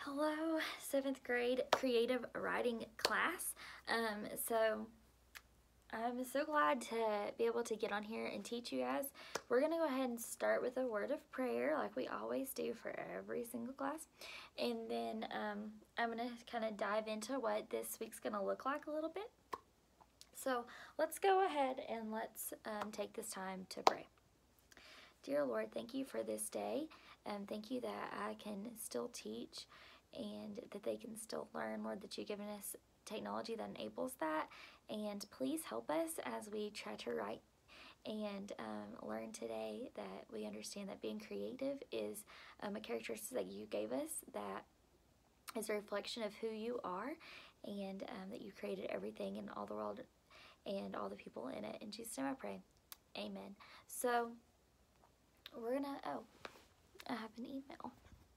Hello, 7th grade creative writing class. So I'm so glad to be able to get on here and teach you guys. We're going to go ahead and start with a word of prayer like we always do for every single class. And then I'm going to kind of dive into what this week's going to look like a little bit. So let's go ahead and let's take this time to pray. Dear Lord, thank you for this day. Thank you that I can still teach and that they can still learn, Lord, that you've given us technology that enables that. And please help us as we try to write and learn today that we understand that being creative is a characteristic that you gave us that is a reflection of who you are, and that you created everything in all the world and all the people in it. In Jesus' name I pray. Amen. So we're gonna, I have an email.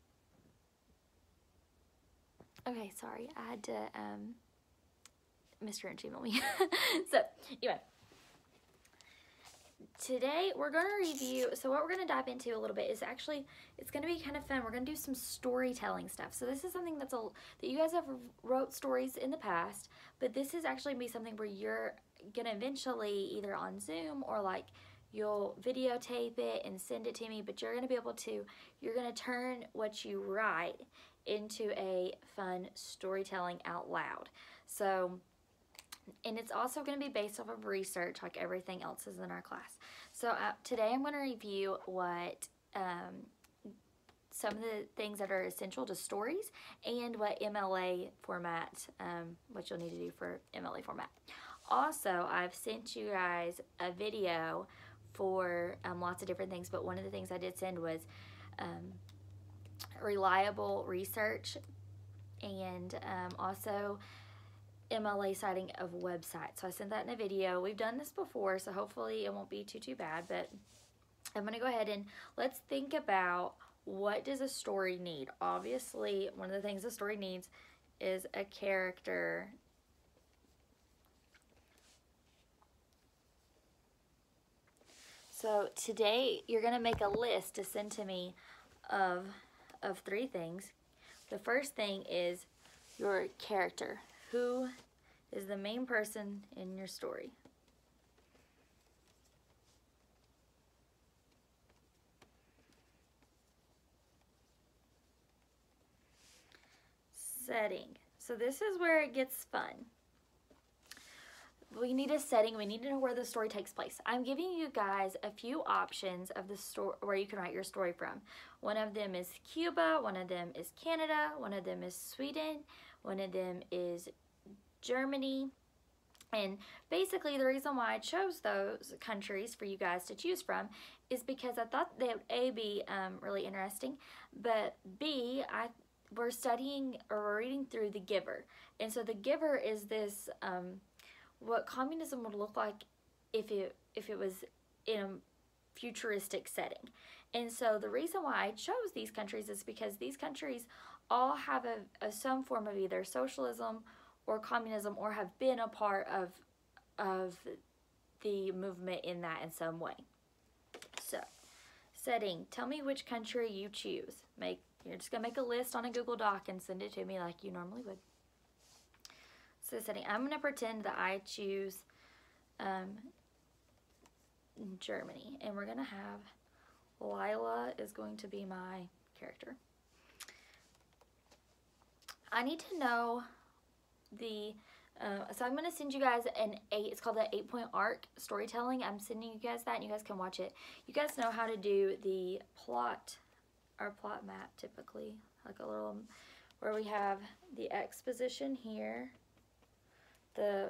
Okay, sorry, I had to, Mr. Inch email me. So, anyway, today we're going to review, so what we're going to dive into a little bit is actually, it's going to be kind of fun. We're going to do some storytelling stuff. So this is something that you guys have wrote stories in the past, but this is actually going to be something where you're going to eventually, either on Zoom or like, you'll videotape it and send it to me, but you're going to be able to, you're going to turn what you write into a fun storytelling out loud. So, and it's also going to be based off of research like everything else is in our class. So today I'm going to review what some of the things that are essential to stories and what MLA format, what you'll need to do for MLA format. Also, I've sent you guys a video for lots of different things, but one of the things I did send was reliable research and also MLA citing of websites. So I sent that in a video. We've done this before, so hopefully it won't be too bad, but I'm going to go ahead and let's think about, what does a story need? Obviously, one of the things a story needs is a character. So today you're going to make a list to send to me of 3 things. The first thing is your character. Who is the main person in your story? Setting. So this is where it gets fun. We need a setting. We need to know where the story takes place. I'm giving you guys a few options of the story where you can write your story from. One of them is Cuba, one of them is Canada, one of them is Sweden, one of them is Germany. And basically the reason why I chose those countries for you guys to choose from is because I thought they would A, be really interesting, but B, we're studying or we're reading through The Giver. And so The Giver is this what communism would look like if it was in a futuristic setting. And so the reason why I chose these countries is because these countries all have some form of either socialism or communism, or have been a part of the movement in that in some way. So, setting. Tell me which country you choose. You're just going to make a list on a Google Doc and send it to me like you normally would. So setting, I'm going to pretend that I choose Germany, and we're going to have Lila is going to be my character. I need to know so I'm going to send you guys it's called the 8-point arc storytelling. I'm sending you guys that and you guys can watch it. You guys know how to do the plot, our plot map typically, like a little, where we have the exposition here, the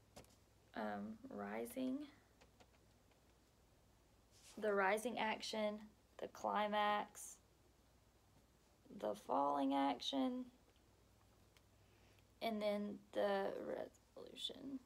rising action, the climax, the falling action, and then the resolution.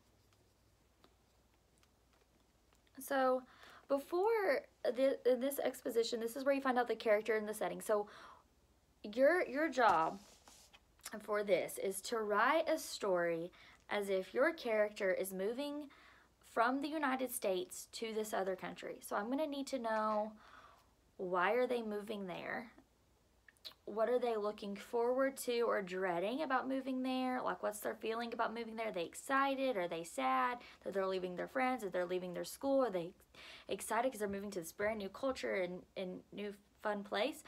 So before this exposition, this is where you find out the character and the setting. So your job for this is to write a story as if your character is moving from the United States to this other country. So I'm going to need to know, why are they moving there? what are they looking forward to or dreading about moving there? Like, what's their feeling about moving there? Are they excited? Are they sad that they're leaving their friends? That they're leaving their school? Are they excited because they're moving to this brand new culture and new fun place?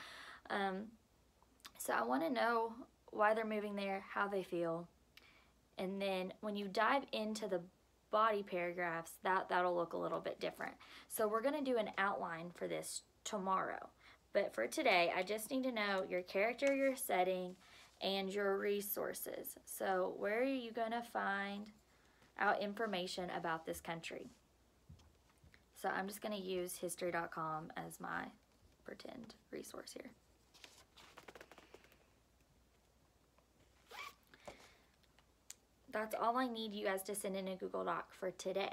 So I want to know why they're moving there, how they feel. And then when you dive into the body paragraphs, that'll look a little bit different. So we're going to do an outline for this tomorrow. But for today, I just need to know your character, your setting, and your resources. So where are you going to find out information about this country? So I'm just going to use history.com as my pretend resource here. That's all I need you guys to send in a Google Doc for today.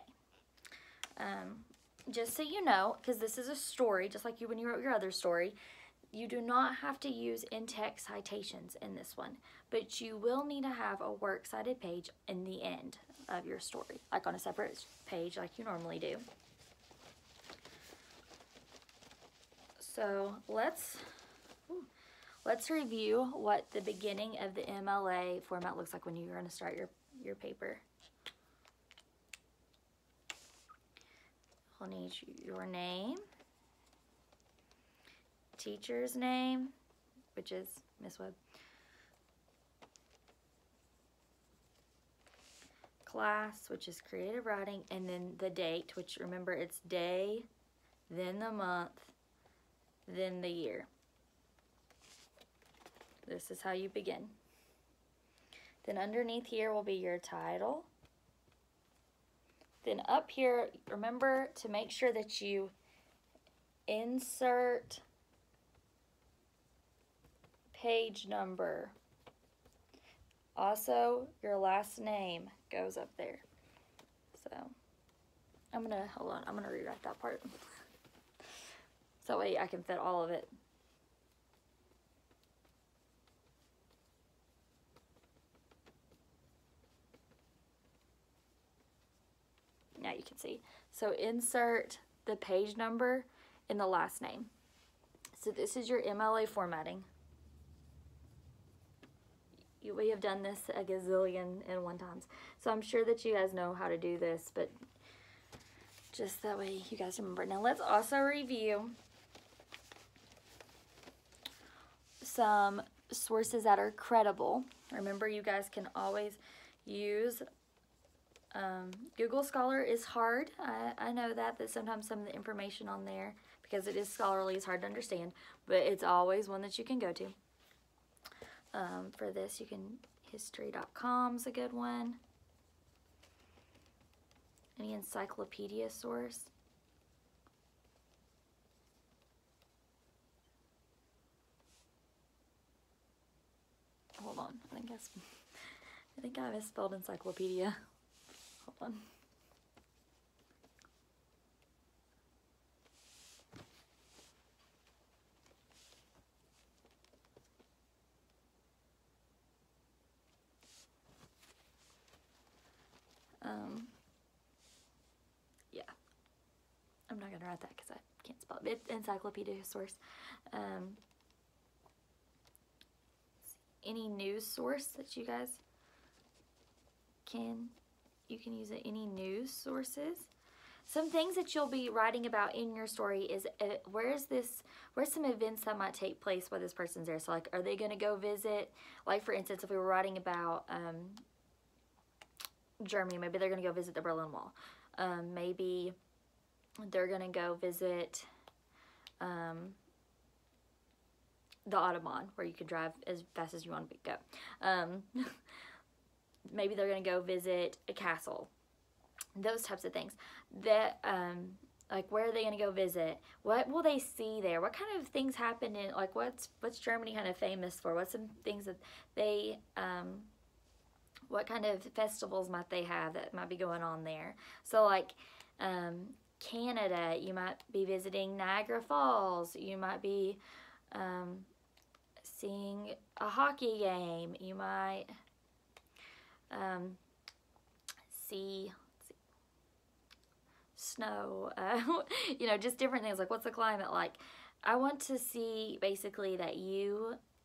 Just so you know, because this is a story, just like when you wrote your other story, you do not have to use in-text citations in this one, but you will need to have a works cited page in the end of your story, like on a separate page like you normally do. So let's review what the beginning of the MLA format looks like when you're going to start your paper. We'll need your name, teacher's name, which is Miss Webb, class, which is creative writing, and then the date, which remember it's day, then the month, then the year. This is how you begin. Then underneath here will be your title. Then up here, remember to make sure that you insert page number. Also, your last name goes up there. So, I'm gonna rewrite that part. So that way I can fit all of it. Now you can see. So insert the page number in the last name. So this is your MLA formatting. We have done this a gazillion and one times. So I'm sure that you guys know how to do this, but just that way you guys remember. Now let's also review some sources that are credible. Remember, you guys can always use Google Scholar is hard. I know that sometimes some of the information on there, because it is scholarly, is hard to understand, but it's always one that you can go to. For this, you can, history.com is a good one. Any encyclopedia source. Hold on, I think I misspelled encyclopedia. Hold on. Yeah. I'm not going to write that because I can't spell it. It's encyclopedia source. Any news source that you guys you can use any news sources. Some things that you'll be writing about in your story is where's some events that might take place while this person's there. So like, are they going to go visit, like for instance, if we were writing about Germany, maybe they're going to go visit the Berlin Wall. Maybe they're going to go visit the Autobahn, where you can drive as fast as you want to go. Maybe they're going to go visit a castle. Those types of things. That, like, where are they going to go visit? What will they see there? What kind of things happen in, like, what's Germany kind of famous for? What's some things that they, what kind of festivals might they have that might be going on there? So, like, Canada, you might be visiting Niagara Falls. You might be seeing a hockey game. You might see snow, you know, just different things. Like, what's the climate like? I want to see basically that you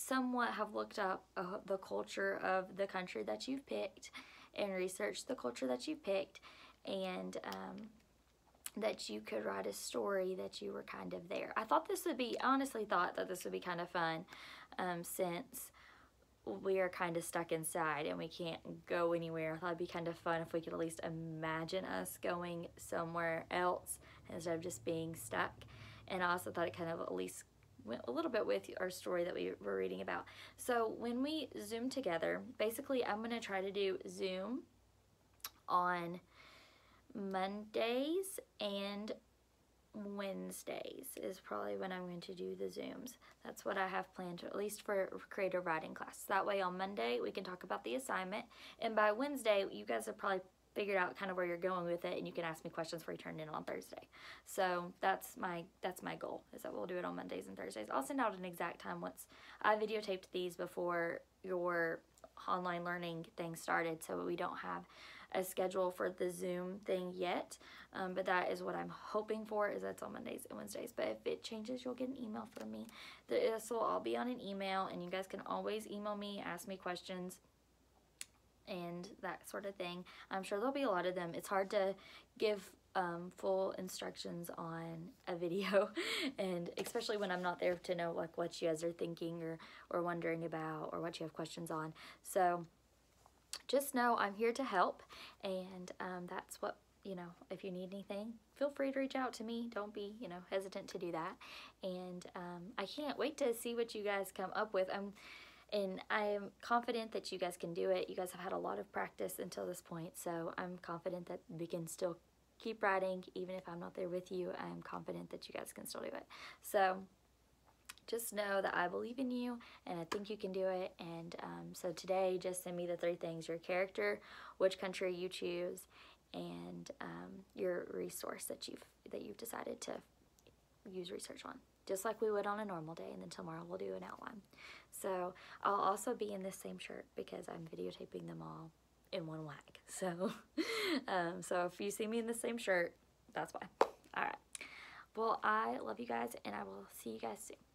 somewhat have looked up the culture of the country that you've picked and researched the culture that you picked, and that you could write a story that you were kind of there. I honestly thought that this would be kind of fun, since we are kind of stuck inside and we can't go anywhere. I thought it'd be kind of fun if we could at least imagine us going somewhere else instead of just being stuck. And I also thought it kind of at least went a little bit with our story that we were reading about. So when we Zoom together, basically I'm going to try to do Zoom on Mondays and Wednesdays is probably when I'm going to do the Zooms. That's what I have planned, at least for creative writing class. That way on Monday we can talk about the assignment, and by Wednesday you guys have probably figured out kind of where you're going with it, and you can ask me questions before you turn it in on Thursday. So that's my goal, is that we'll do it on Mondays and Thursdays. I'll send out an exact time once I videotaped these before your online learning thing started, so we don't have a schedule for the Zoom thing yet, but that is what I'm hoping for, is that's on Mondays and Wednesdays. But if it changes, you'll get an email from me. This will all be on an email, and you guys can always email me, ask me questions, and that sort of thing. I'm sure there'll be a lot of them. It's hard to give full instructions on a video, and especially when I'm not there to know like what you guys are thinking or wondering about, or what you have questions on. So just know I'm here to help, and that's what, if you need anything, feel free to reach out to me. Don't be, hesitant to do that. And I can't wait to see what you guys come up with. And I am confident that you guys can do it. You guys have had a lot of practice until this point, so I'm confident that we can still keep writing. Even if I'm not there with you, I'm confident that you guys can still do it. So just know that I believe in you, and I think you can do it. And so today, just send me the 3 things: your character, which country you choose, and your resource that you've decided to use research on, just like we would on a normal day. And then tomorrow we'll do an outline. So I'll also be in this same shirt because I'm videotaping them all in one whack. So so if you see me in the same shirt, that's why. All right. Well, I love you guys, and I will see you guys soon.